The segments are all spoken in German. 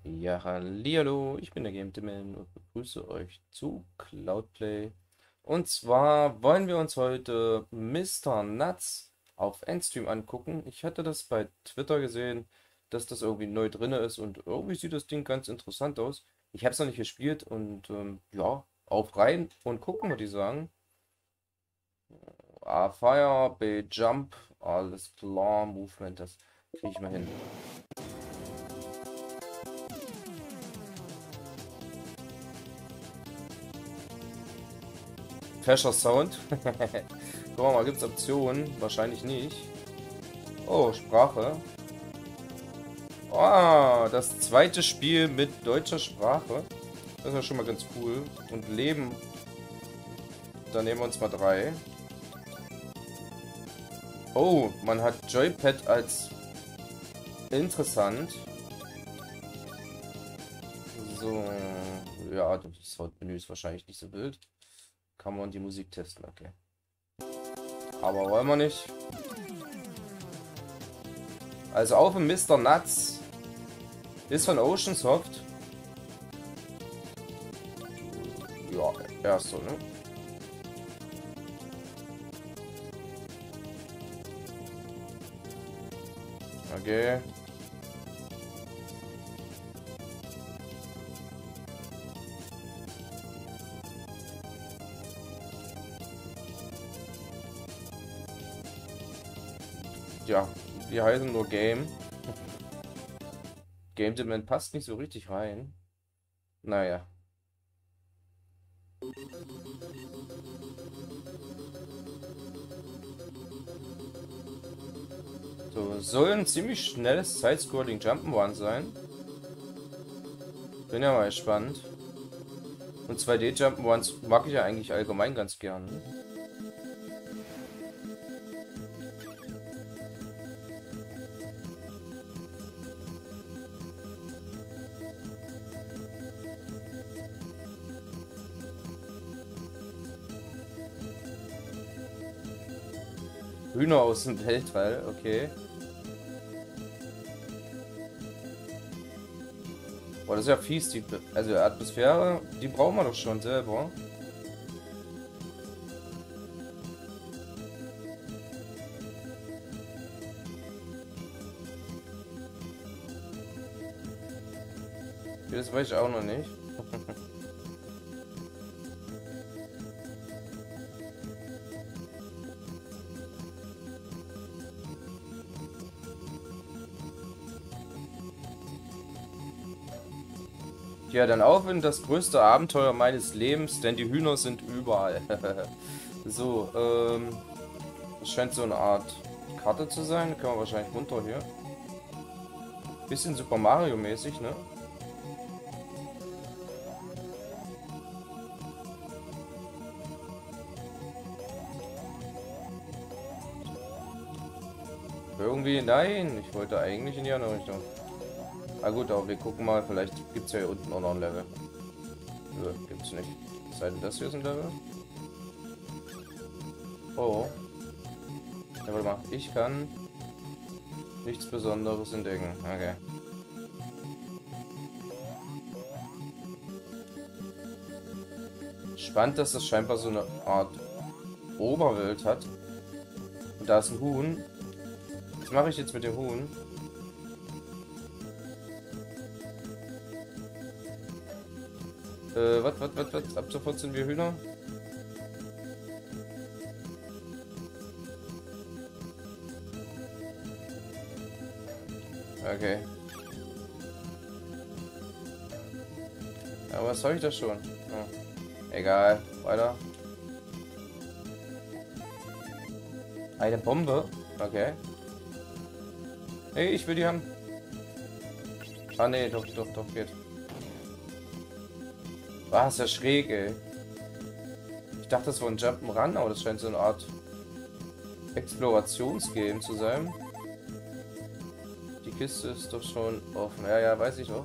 Ja, hallihallo, ich bin der GameTiman und begrüße euch zu Cloudplay. Und zwar wollen wir uns heute Mr. Nuts auf Endstream angucken. Ich hatte das bei Twitter gesehen, dass das irgendwie neu drin ist und irgendwie sieht das Ding ganz interessant aus. Ich habe es noch nicht gespielt und ja, auf rein und gucken, würde ich sagen. A Fire, B Jump, alles klar, Movement, das kriege ich mal hin. Fescher Sound. Gucken wir mal, gibt es Optionen? Wahrscheinlich nicht. Oh, Sprache. Ah, das zweite Spiel mit deutscher Sprache. Das ist ja schon mal ganz cool. Und Leben, da nehmen wir uns mal 3. Oh, man hat Joypad als interessant. So, ja, das Hauptmenü ist wahrscheinlich nicht so wild. Kann man die Musik testen, okay. Aber wollen wir nicht. Also auf dem Mr. Nuts ist von Ocean Soft. Ja, erst so, ne? Okay. Ja, wir heißen nur Game. Game Demand passt nicht so richtig rein. Naja. So, soll ein ziemlich schnelles Side-Scrolling Jump'n'Run sein. Bin ja mal gespannt. Und 2D Jump'n'Runs mag ich ja eigentlich allgemein ganz gern. Hühner aus dem Weltall, okay. Boah, das ist ja fies, die, also Atmosphäre, die brauchen wir doch schon selber. Das weiß ich auch noch nicht. Ja, dann auf in das größte Abenteuer meines Lebens, denn die Hühner sind überall. So, das scheint so eine Art Karte zu sein. Können wir wahrscheinlich runter hier. Bisschen Super Mario mäßig, ne? Irgendwie, nein, ich wollte eigentlich in die andere Richtung. Ah gut, aber wir gucken mal, vielleicht gibt es ja hier unten auch noch ein Level. Nö, gibt's nicht. Sei denn, das hier ist ein Level. Oh. Ja, warte mal, ich kann nichts Besonderes entdecken. Okay. Spannend, dass das scheinbar so eine Art Oberwelt hat. Und da ist ein Huhn. Was mache ich jetzt mit dem Huhn? Was? Ab sofort sind wir Hühner? Okay. Aber was soll ich das schon? Ja. Egal. Weiter. Eine Bombe? Okay. Hey, ich will die haben. Ah, nee, doch, geht. Was, ja schräg, ey. Ich dachte, das war ein Jump'n'Run, aber das scheint so eine Art Explorationsgame zu sein. Die Kiste ist doch schon offen. Ja, ja, weiß ich doch.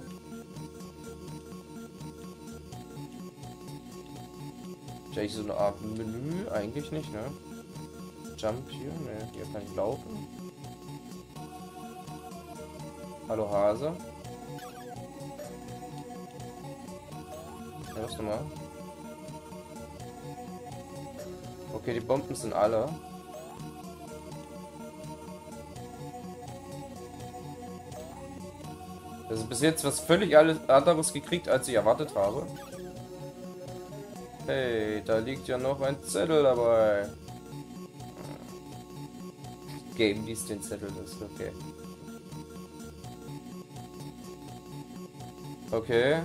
Vielleicht so eine Art Menü? Eigentlich nicht, ne? Jump hier? Ne, hier kann ich laufen. Hallo Hase. Ja, was nochmal? Okay, die Bomben sind alle. Das ist bis jetzt was völlig alles anderes gekriegt, als ich erwartet habe. Hey, da liegt ja noch ein Zettel dabei. Game liest den Zettel, das ist okay. Okay.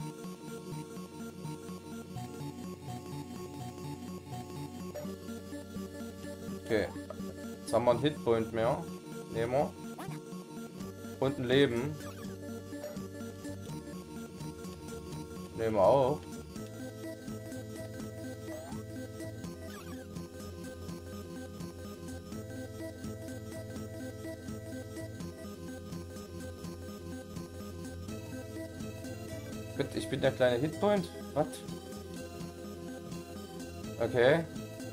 Okay. Jetzt haben wir einen Hitpoint mehr. Nehmen wir. Und ein Leben. Nehmen wir auch. Gut, ich bin der kleine Hitpoint. Was? Okay.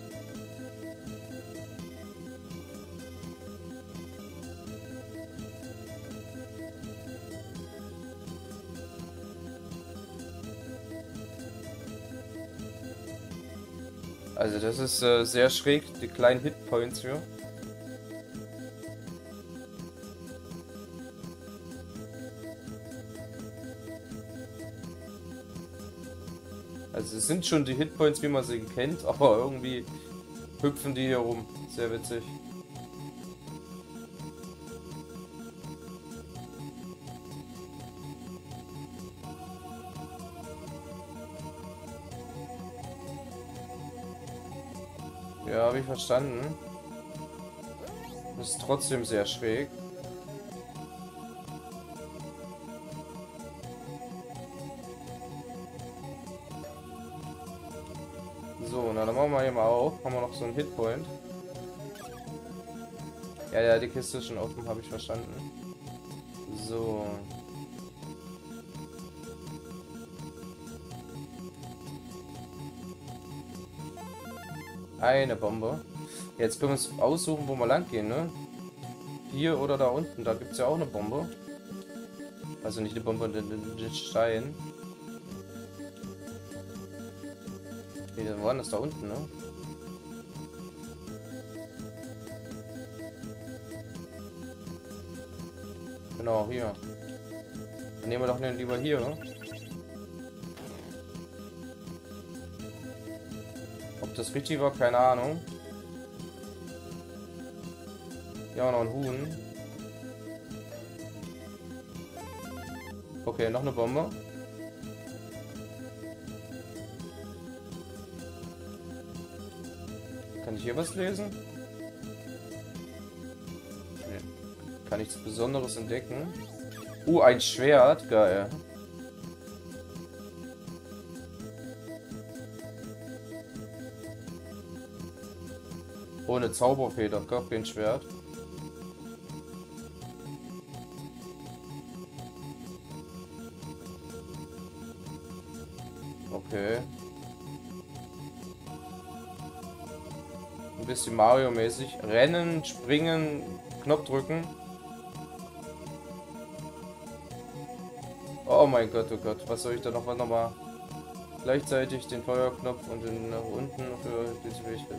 Also das ist sehr schräg, die kleinen Hitpoints hier. Also es sind schon die Hitpoints, wie man sie kennt, aber irgendwie hüpfen die hier rum. Sehr witzig. Ja, habe ich verstanden. Das ist trotzdem sehr schräg. So, na dann machen wir hier mal auf. Haben wir noch so einen Hitpoint. Ja, ja, die Kiste ist schon offen, habe ich verstanden. So. Eine Bombe. Jetzt können wir uns aussuchen, wo wir lang gehen, ne? Hier oder da unten. Da gibt es ja auch eine Bombe. Also nicht eine Bombe, den Stein. Nee, dann waren das da unten, ne? Genau, hier. Dann nehmen wir doch lieber hier, ne? Ob das richtig war, keine Ahnung. Ja, noch ein Huhn. Okay, noch eine Bombe. Kann ich hier was lesen? Nee. Kann nichts Besonderes entdecken. Ein Schwert. Geil. Ohne Zauberfeder. Gar kein Schwert. Okay. Ein bisschen Mario-mäßig. Rennen, springen, Knopf drücken. Oh mein Gott, oh Gott. Was soll ich da nochmal? Gleichzeitig den Feuerknopf und den nach unten für diese Fähigkeit.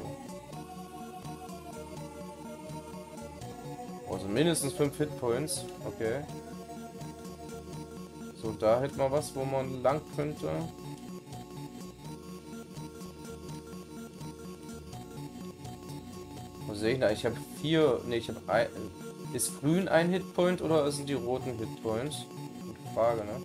So. Also mindestens 5 Hitpoints. Okay. So, da hätten wir was, wo man lang könnte. Was sehe ich da? Ich habe 4. Ne, ich habe ein. Ist grün ein Hitpoint oder sind die roten Hitpoints? Gute Frage, ne?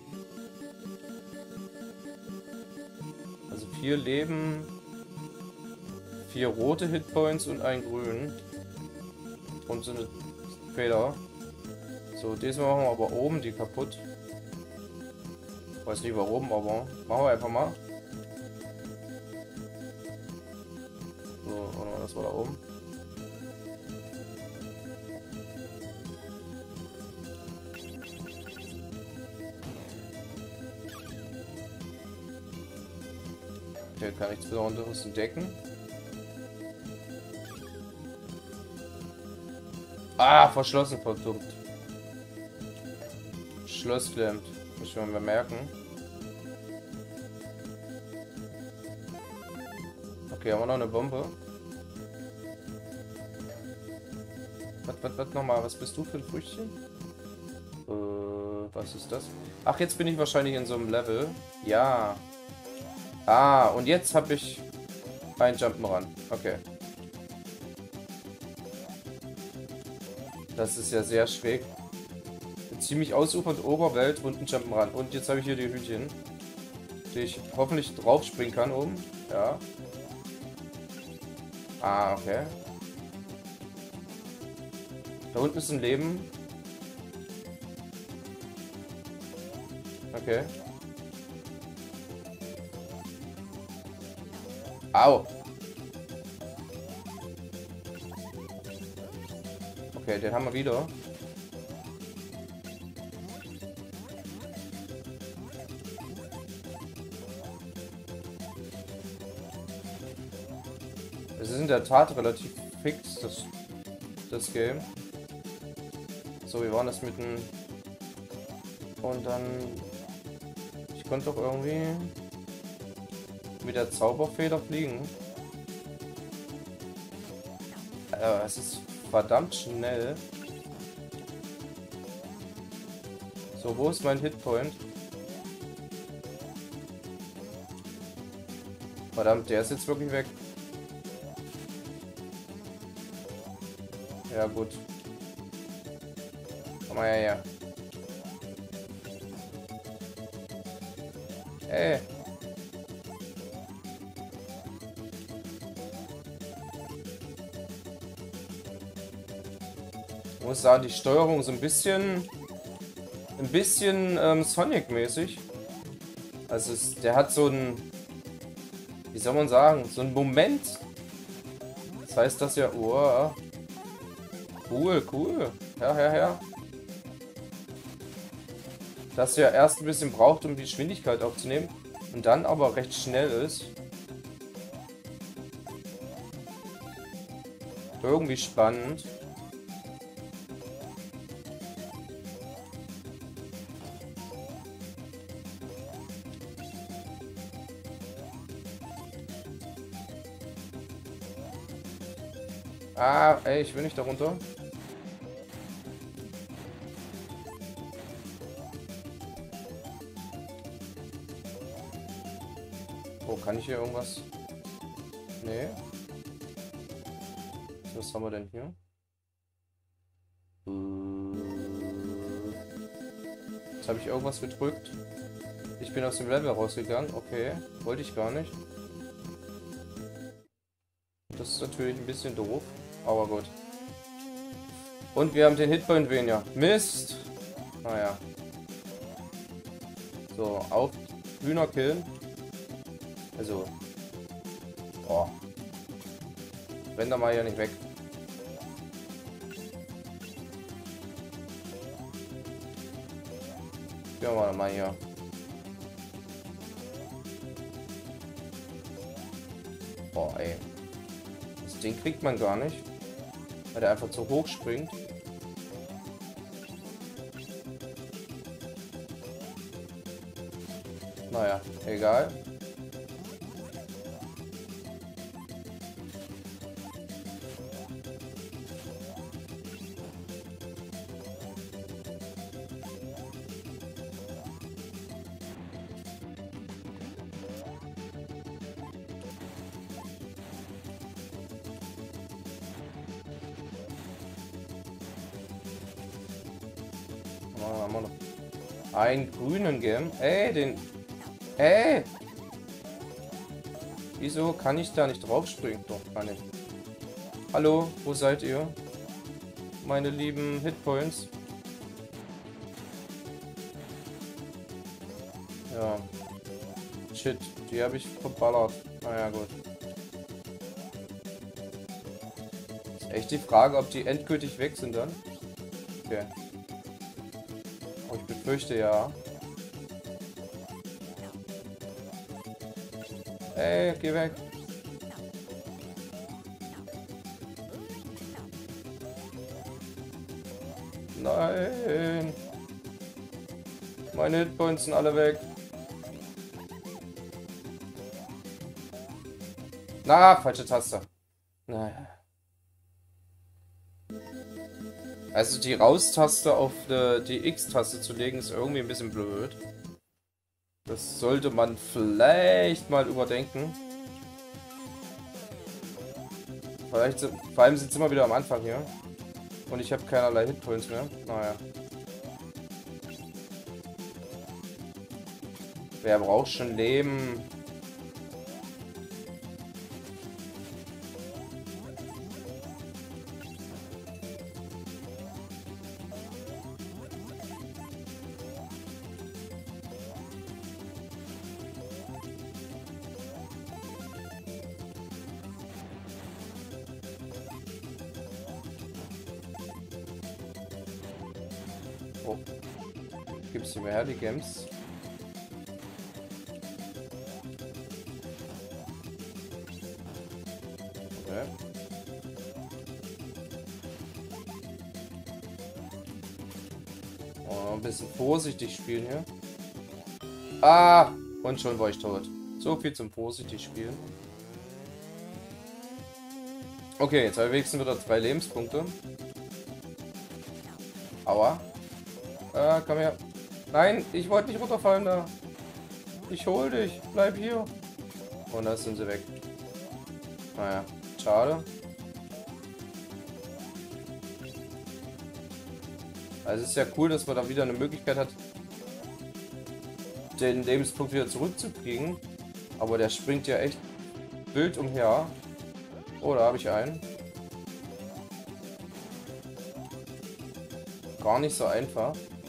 Also 4 Leben, 4 rote Hitpoints und ein grün. Und so eine Feder. So, diesmal machen wir aber oben die kaputt. Weiß nicht warum, aber machen wir einfach mal. So, oder das war da oben. Okay, kann nichts Besonderes entdecken. Ah, verschlossen, verdammt. Schloss klemmt. Muss ich mal merken. Okay, haben wir noch eine Bombe. Was nochmal? Was bist du für ein Früchtchen? Was ist das? Ach, jetzt bin ich wahrscheinlich in so einem Level. Ja. Ah, und jetzt habe ich ein Jump'n'Run. Okay. Das ist ja sehr schräg. Eine ziemlich ausufernd Oberwelt und ein Jump'n'Run. Und jetzt habe ich hier die Hütchen, die ich hoffentlich draufspringen kann oben. Ja. Ah, okay. Da unten ist ein Leben. Okay. Au. Okay, den haben wir wieder. Es ist in der Tat relativ fix, das Game. So, wir waren das mitten. Und dann... Ich konnte doch irgendwie mit der Zauberfeder fliegen. Es ist verdammt schnell. So, wo ist mein Hitpoint? Verdammt, der ist jetzt wirklich weg. Ja, gut. Komm mal her. Ey. Ich muss sagen, die Steuerung ist ein bisschen Sonic-mäßig. Also der hat so ein, wie soll man sagen, so ein Moment. Das heißt, dass ja, oh, cool. Ja. Dass er erst ein bisschen braucht, um die Geschwindigkeit aufzunehmen und dann aber recht schnell ist. Irgendwie spannend. Ah, ey, ich will nicht darunter. Oh, kann ich hier irgendwas? Nee. Was haben wir denn hier? Jetzt habe ich irgendwas gedrückt. Ich bin aus dem Level rausgegangen. Okay, wollte ich gar nicht. Das ist natürlich ein bisschen doof, aber gut. Und wir haben den Hitpoint weniger. Mist! Naja. So, auf Hühner killen. Also. Oh. Renn da mal hier nicht weg. Gehen wir mal hier. Oh, ey. Das Ding kriegt man gar nicht. Weil der einfach zu hoch springt. Naja, egal. Haben wir noch einen grünen geben. Ey, den... Ey! Wieso kann ich da nicht draufspringen? Doch, kann ich. Hallo, wo seid ihr? Meine lieben Hitpoints. Ja. Shit, die habe ich verballert. Naja, gut. Ist echt die Frage, ob die endgültig weg sind dann? Okay. Oh, ich befürchte ja. Ey, geh weg. Nein. Meine Hitpoints sind alle weg. Na, falsche Taste. Naja. Also die Raus-Taste auf die X-Taste zu legen, ist irgendwie ein bisschen blöd. Das sollte man vielleicht mal überdenken. Vor allem sind es immer wieder am Anfang hier. Und ich habe keinerlei Hitpoints mehr. Naja. Wer braucht schon Leben? Oh. Gibt's die mehr, die Games? Okay. Oh, ein bisschen vorsichtig spielen hier. Ah! Und schon war ich tot. So viel zum vorsichtig spielen. Okay, jetzt habe ich wenigstens wieder 2 Lebenspunkte. Aua. Komm her. Nein, ich wollte nicht runterfallen da. Ich hol dich. Bleib hier. Und da sind sie weg. Naja, schade. Also es ist ja cool, dass man da wieder eine Möglichkeit hat, den Lebenspunkt wieder zurückzukriegen. Aber der springt ja echt wild umher. Oh, da habe ich einen. Gar nicht so einfach.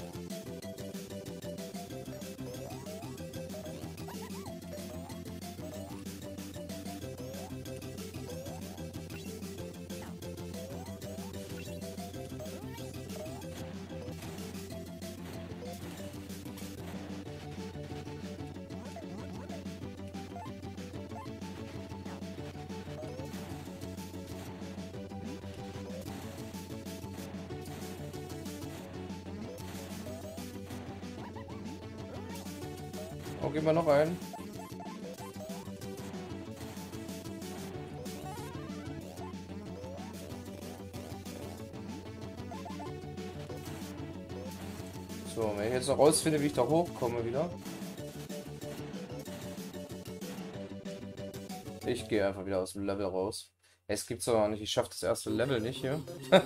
Oh, gehen wir noch ein. So, wenn ich jetzt noch rausfinde, wie ich da hochkomme wieder. Ich gehe einfach wieder aus dem Level raus. Es gibt's doch noch nicht. Ich schaffe das erste Level nicht hier.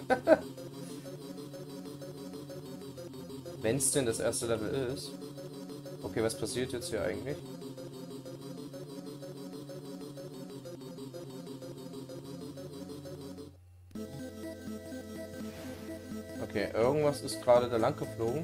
Wenn es denn das erste Level ist. Okay, was passiert jetzt hier eigentlich? Okay, irgendwas ist gerade da lang geflogen.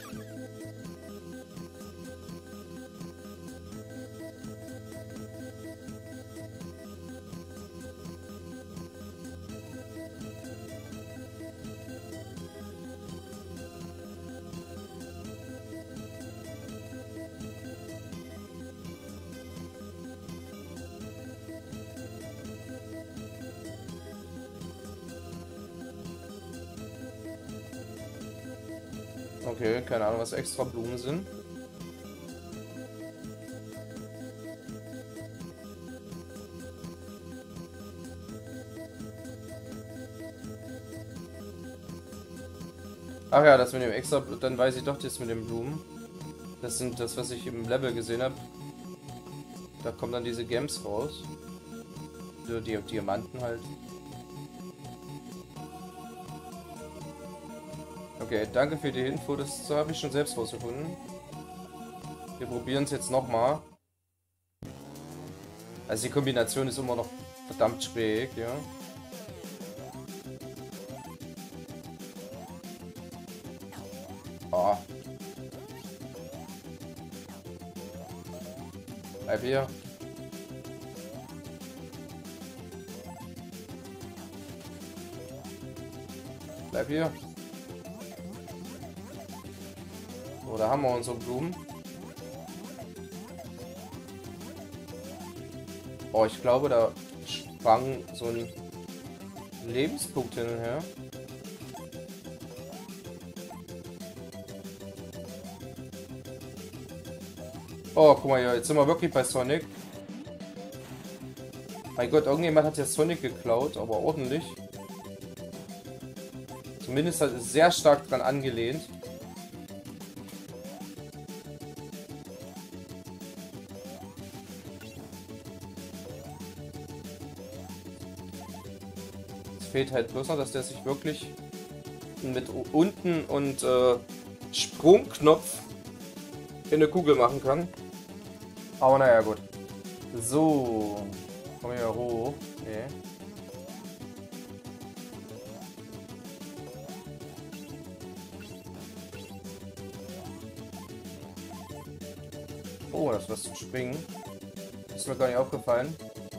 Okay, keine Ahnung, was extra Blumen sind. Ach ja, das mit dem extra, dann weiß ich doch das mit den Blumen. Das sind das, was ich im Level gesehen habe. Da kommen dann diese Gems raus. So, die Diamanten halt. Okay, danke für die Info. Das habe ich schon selbst rausgefunden. Wir probieren es jetzt nochmal. Also die Kombination ist immer noch verdammt schräg, ja. Oh. Bleib hier. Bleib hier. So, da haben wir unsere Blumen. Oh, ich glaube, da sprang so ein Lebenspunkt hin und her. Oh, guck mal hier, jetzt sind wir wirklich bei Sonic. Mein Gott, irgendjemand hat ja Sonic geklaut, aber ordentlich. Zumindest hat es sehr stark dran angelehnt. Es fehlt halt bloß noch, dass der sich wirklich mit unten und Sprungknopf in eine Kugel machen kann. Aber naja, gut. So. Komm hier hoch. Nee. Oh, das ist was zum Springen. Ist mir gar nicht aufgefallen.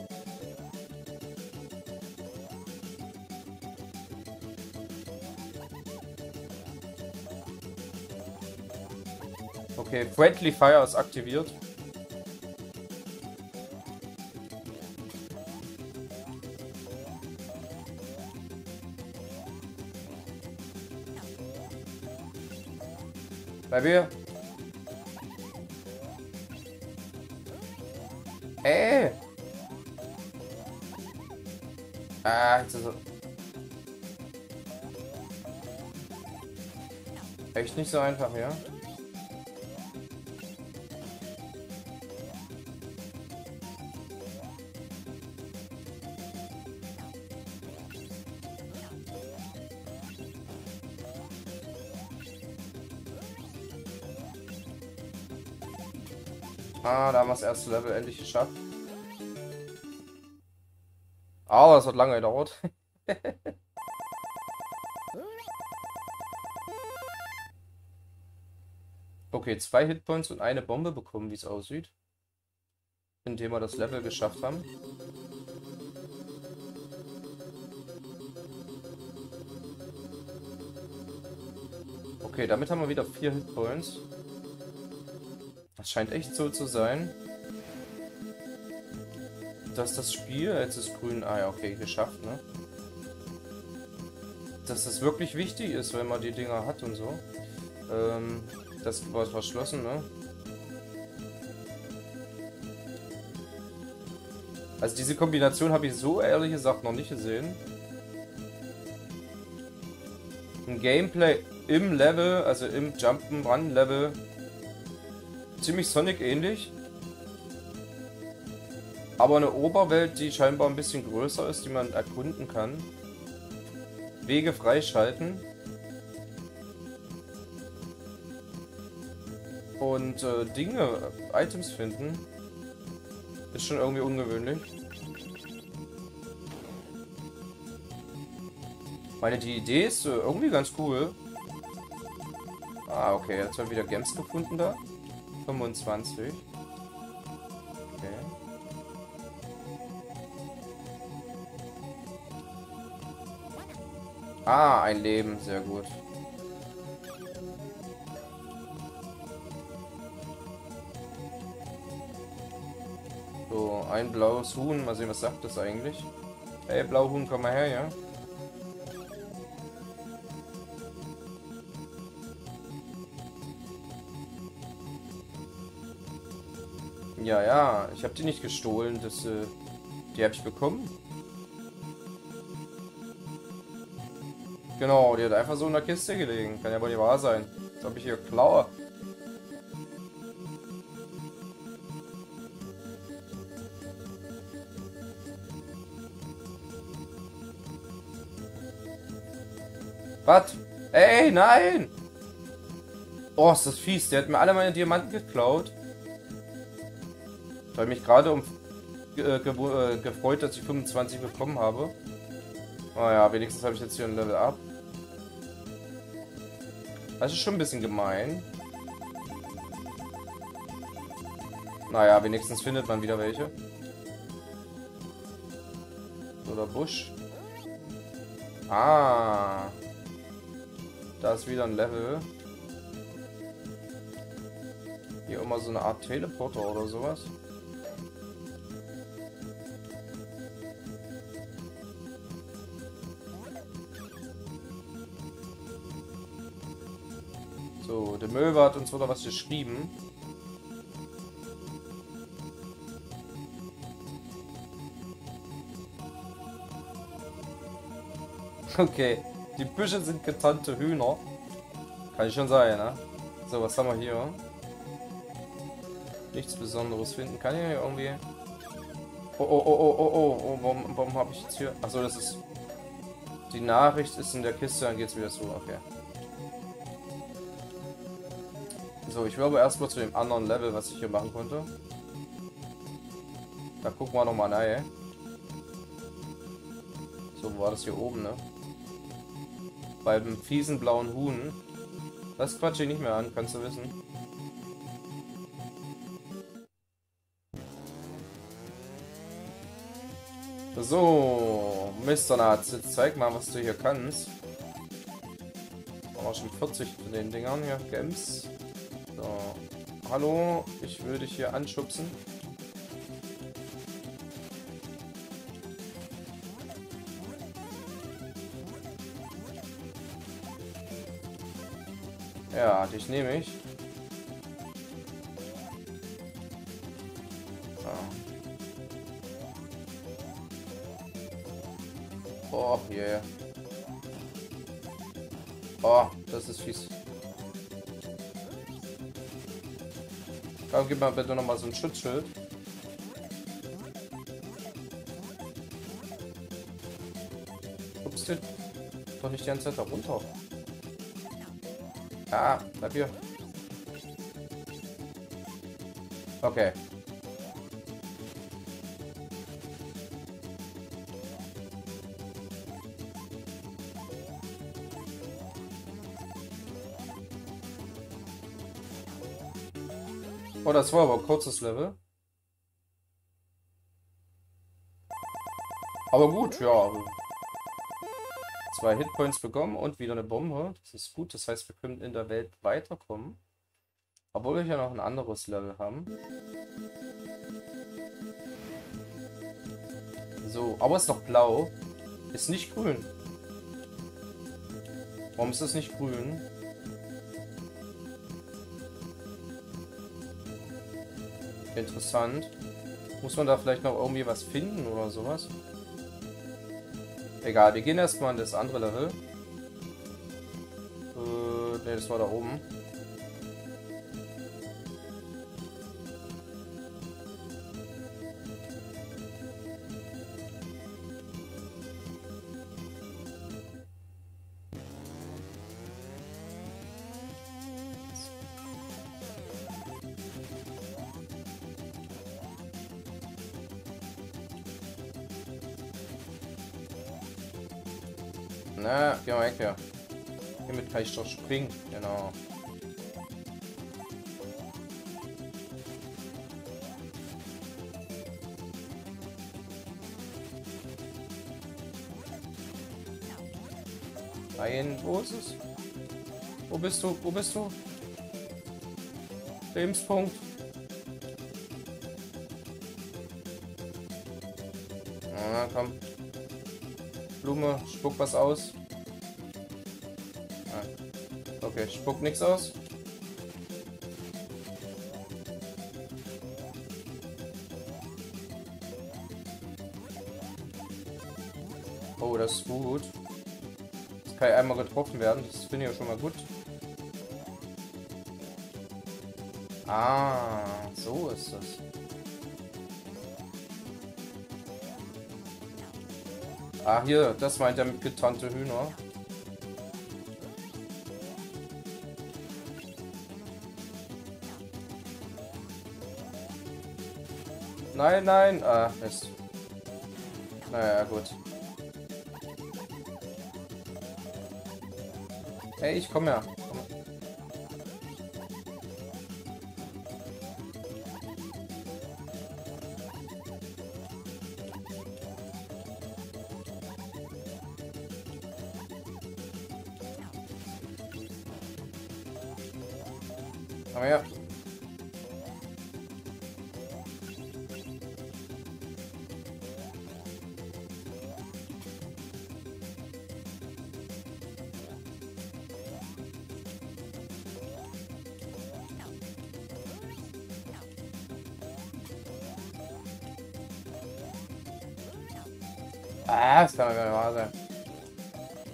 Okay, Friendly Fire ist aktiviert. Bei mir. Ah, jetzt ist er. Echt nicht so einfach, ja? Ah, da haben wir das erste Level endlich geschafft. Aber es hat lange gedauert. Okay, 2 Hitpoints und eine Bombe bekommen, wie es aussieht. Indem wir das Level geschafft haben. Okay, damit haben wir wieder 4 Hitpoints. Das scheint echt so zu sein, dass das Spiel, jetzt ist grün, ah ja, okay, geschafft, ne? Dass das wirklich wichtig ist, wenn man die Dinger hat und so. Das war verschlossen, ne? Also diese Kombination habe ich so ehrlich gesagt noch nicht gesehen. Ein Gameplay im Level, also im Jump'n'Run-Level, ziemlich Sonic ähnlich. Aber eine Oberwelt, die scheinbar ein bisschen größer ist, die man erkunden kann. Wege freischalten. Und Dinge, Items finden. Ist schon irgendwie ungewöhnlich. Die Idee ist irgendwie ganz cool. Ah, okay, jetzt haben wir wieder Gems gefunden da. 25. Okay. Ah, ein Leben, sehr gut. So, ein blaues Huhn. Mal sehen, was sagt das eigentlich? Hey, Blauhuhn, komm mal her, ja? Ja, ja, ich habe die nicht gestohlen, die habe ich bekommen. Genau, die hat einfach so in der Kiste gelegen. Kann ja wohl nicht wahr sein. Als ob ich hier klaue. Was? Ey, nein! Oh, ist das fies. Der hat mir alle meine Diamanten geklaut. Ich habe mich gerade gefreut, dass ich 25 bekommen habe. Naja, wenigstens habe ich jetzt hier ein Level Up. Das ist schon ein bisschen gemein. Naja, wenigstens findet man wieder welche. Oder Busch. Ah. Da ist wieder ein Level. Hier immer so eine Art Teleporter oder sowas. So, der Möwe hat uns wieder was geschrieben. Okay, die Büsche sind getarnte Hühner. Kann ich schon sagen, ne? So, was haben wir hier? Nichts Besonderes finden. Kann ich hier irgendwie... Oh, oh, oh, oh, oh, oh, oh, warum habe ich jetzt hier... Achso, das ist... Die Nachricht ist in der Kiste, dann geht's wieder so, okay. So, ich will aber erstmal zu dem anderen Level, was ich hier machen konnte. Da gucken wir nochmal rein. So, wo war das hier oben, ne? Beim fiesen blauen Huhn. Das quatsche ich nicht mehr an, kannst du wissen. So, Mr. Nats, jetzt zeig mal, was du hier kannst. Haben wir schon 40 von den Dingern hier, Gems. So, hallo, ich will dich hier anschubsen. Ja, dich nehme ich. Oh, yeah. Oh, das ist fies. Komm, gib mal bitte nochmal so ein Schutzschild. Guckst du doch nicht die ganze Zeit da runter. Ah, bleib hier. Okay. Oh, das war aber ein kurzes Level. Aber gut, ja. 2 Hitpoints bekommen und wieder eine Bombe. Das ist gut. Das heißt, wir können in der Welt weiterkommen. Obwohl wir ja noch ein anderes Level haben. So, aber es ist noch blau. Ist nicht grün. Warum ist das nicht grün? Interessant. Muss man da vielleicht noch irgendwie was finden oder sowas? Egal, wir gehen erstmal in das andere Level. Ne, das war da oben. Na, geh mal weg hier. Hiermit kann ich doch springen. Genau. Nein, wo ist es? Wo bist du? Wo bist du? Lebenspunkt. Na, komm. Blume, spuck was aus. Ah. Okay, spuck nichts aus. Oh, das ist gut. Jetzt kann ich einmal getroffen werden. Das finde ich ja schon mal gut. Ah, so ist das. Ah, hier, das meint er mit getarnte Hühner. Nein, nein. Ah, Mist. Naja, gut. Hey, ich komme her. Komm her. Ah, das kann doch gar nicht wahr sein.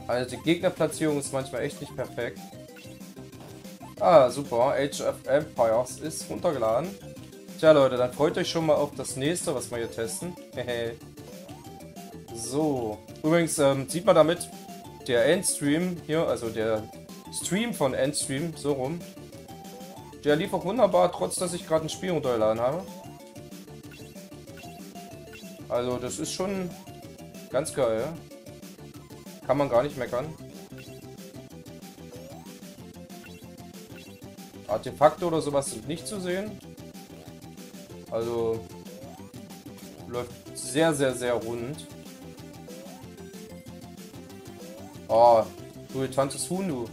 Also die Gegnerplatzierung ist manchmal echt nicht perfekt. Ah, super. Age of Empires ist runtergeladen. Tja, Leute, dann freut euch schon mal auf das nächste, was wir hier testen. So. Übrigens sieht man damit, der Endstream hier, also der Stream von Endstream, so rum, der lief auch wunderbar, trotz dass ich gerade ein Spiel runtergeladen habe. Also das ist schon ganz geil, ja? Kann man gar nicht meckern. Artefakte oder sowas sind nicht zu sehen. Also läuft sehr, sehr, sehr rund. Oh, du irritantes Huhn, du.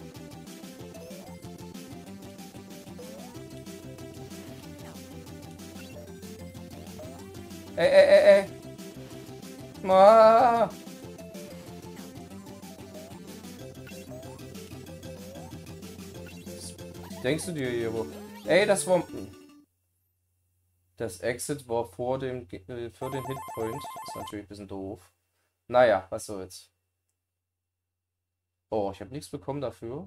Ey. Ah. Was denkst du dir hier, wo? Ey, das war... Das Exit war vor dem für den Hitpoint. Das ist natürlich ein bisschen doof. Naja, was soll's. Oh, ich habe nichts bekommen dafür.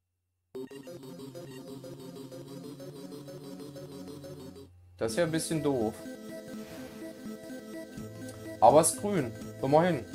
Das ist ja ein bisschen doof. Aber es ist grün. Immerhin.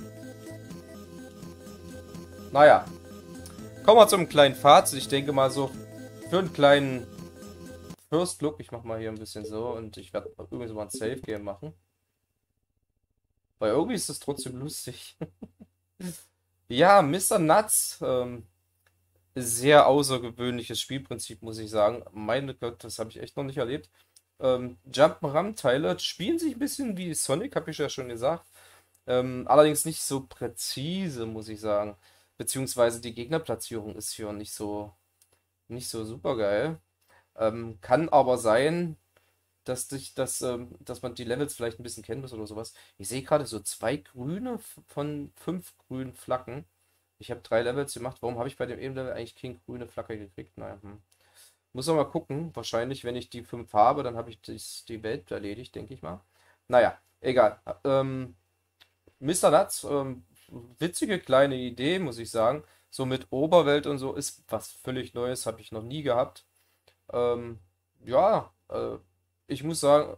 Naja. Kommen wir zum kleinen Fazit. Ich denke mal so für einen kleinen First Look. Ich mache mal hier ein bisschen so und ich werde übrigens mal ein Safe Game machen. Weil irgendwie ist das trotzdem lustig. Ja, Mr. Nuts. Sehr außergewöhnliches Spielprinzip, muss ich sagen. Meine Gott, das habe ich echt noch nicht erlebt. Jump'n'Run-Teile spielen sich ein bisschen wie Sonic, habe ich ja schon gesagt. Allerdings nicht so präzise, muss ich sagen. Beziehungsweise die Gegnerplatzierung ist hier nicht so super geil. Kann aber sein, dass man die Levels vielleicht ein bisschen kennen muss oder sowas. Ich sehe gerade so 2 grüne von 5 grünen Flaggen. Ich habe 3 Levels gemacht. Warum habe ich bei dem eben Level eigentlich keine grüne Flagge gekriegt? Naja, muss man mal gucken. Wahrscheinlich, wenn ich die 5 habe, dann habe ich die Welt erledigt, denke ich mal. Naja, egal. Mr. Nuts, witzige kleine Idee, muss ich sagen. So mit Oberwelt und so ist was völlig Neues, habe ich noch nie gehabt. Ähm, ja, ich muss sagen,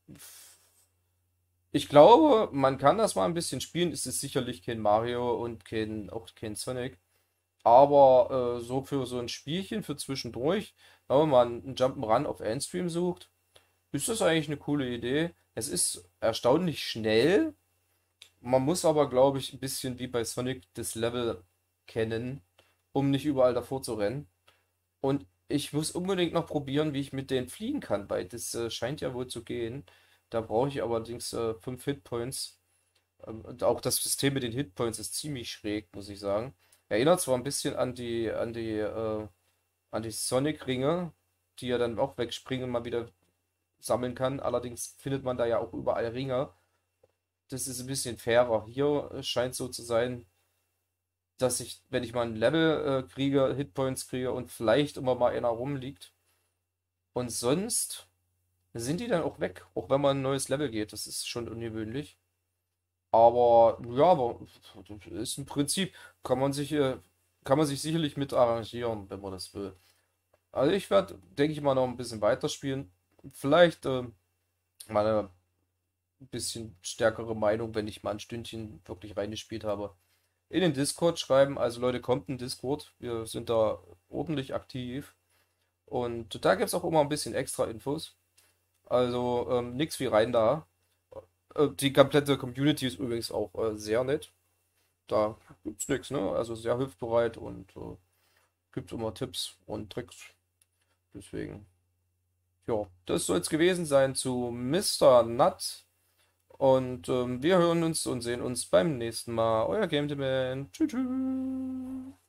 ich glaube, man kann das mal ein bisschen spielen. Es ist sicherlich kein Mario und auch kein Sonic. Aber so für so ein Spielchen für zwischendurch, wenn man mal einen Jump'n'Run auf Endstream sucht, ist das eigentlich eine coole Idee. Es ist erstaunlich schnell. Man muss aber, glaube ich, ein bisschen wie bei Sonic das Level kennen, um nicht überall davor zu rennen. Und ich muss unbedingt noch probieren, wie ich mit denen fliegen kann, weil das scheint ja wohl zu gehen. Da brauche ich allerdings 5 Hitpoints. Und auch das System mit den Hitpoints ist ziemlich schräg, muss ich sagen. Erinnert zwar ein bisschen an die Sonic-Ringe, die ja dann auch wegspringen und mal wieder sammeln kann. Allerdings findet man da ja auch überall Ringe. Das ist ein bisschen fairer. Hier scheint so zu sein, dass ich, wenn ich mal ein Level kriege, Hitpoints kriege und vielleicht immer mal einer rumliegt. Und sonst sind die dann auch weg, auch wenn man ein neues Level geht. Das ist schon ungewöhnlich. Aber ist im Prinzip, kann man sich sicherlich mit arrangieren, wenn man das will. Also ich werde, denke ich mal, noch ein bisschen weiterspielen. Vielleicht mal eine bisschen stärkere Meinung, wenn ich mal ein Stündchen wirklich reingespielt habe. In den Discord schreiben. Also Leute, kommt in Discord. Wir sind da ordentlich aktiv. Und da gibt es auch immer ein bisschen extra Infos. Also nix wie rein da. Die komplette Community ist übrigens auch sehr nett. Da gibt's nichts, ne? Also sehr hilfsbereit und gibt immer Tipps und Tricks. Deswegen, ja, das soll es gewesen sein zu Mr. Nut. Und wir hören uns und sehen uns beim nächsten Mal. Euer Game Man. Tschüss. Tschüss.